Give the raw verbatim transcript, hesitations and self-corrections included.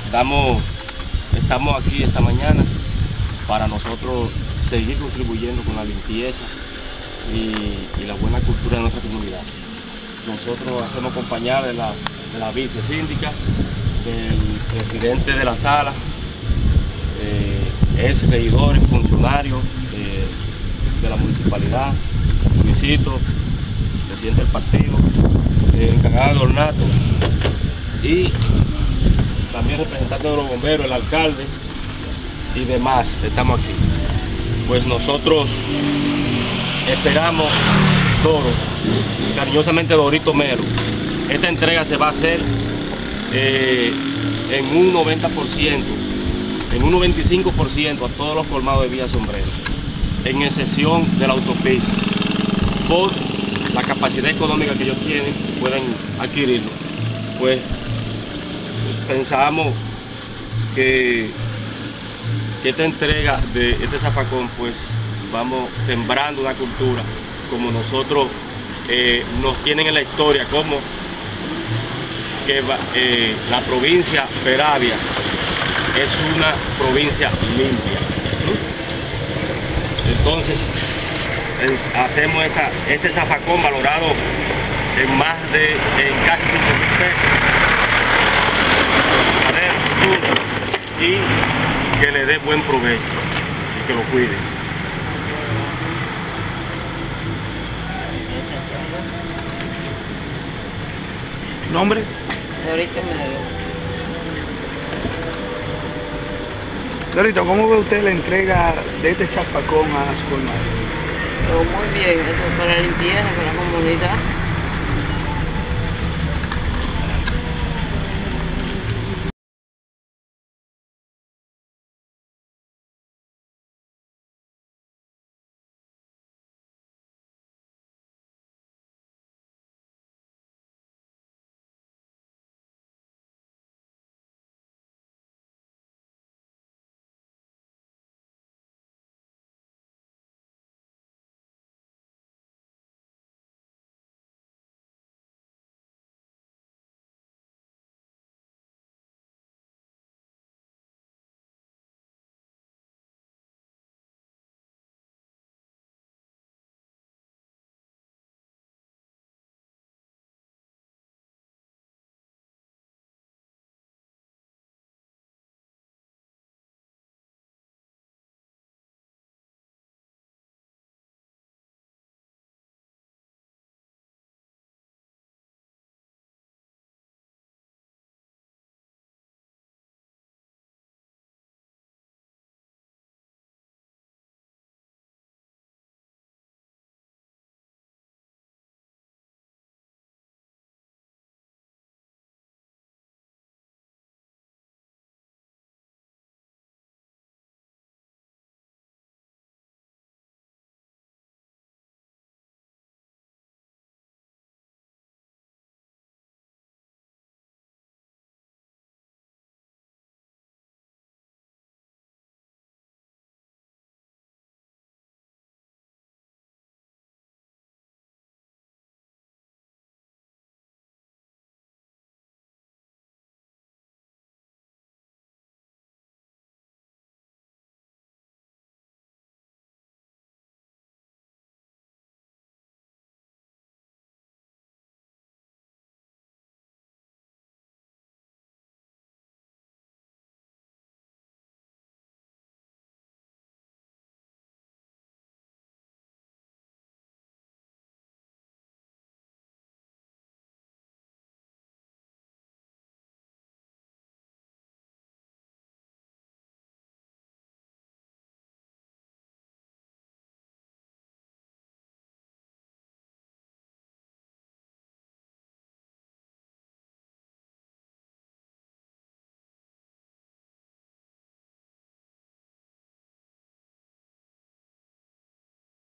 damos, estamos aquí esta mañana para nosotros seguir contribuyendo con la limpieza y, y la buena cultura de nuestra comunidad. Nosotros hacemos compañía de la, de la vicesíndica, del presidente de la sala, eh, ex regidores, funcionarios eh, de la municipalidad, Luisito, presidente del partido, eh, encargado de ornato, y también representantes de los bomberos, el alcalde y demás. Estamos aquí. Pues nosotros esperamos todo, cariñosamente Dorito Mero. Esta entrega se va a hacer eh, en un noventa por ciento, en un noventa y cinco por ciento a todos los colmados de Villa Sombrero, en excepción de la autopista. Por la capacidad económica que ellos tienen, pueden adquirirlo. Pues pensamos que, que esta entrega de este zafacón, pues vamos sembrando una cultura como nosotros eh, nos tienen en la historia, como que eh, la provincia Peravia es una provincia limpia. Entonces hacemos esta, este zafacón valorado en más de en casi cinco mil pesos y que le dé buen provecho y que lo cuide. ¿Nombre? Dorito Mero. Dorito, ¿cómo ve usted la entrega de este zafacón a su colmado? Pero muy bien, eso es para la limpieza, para la comunidad.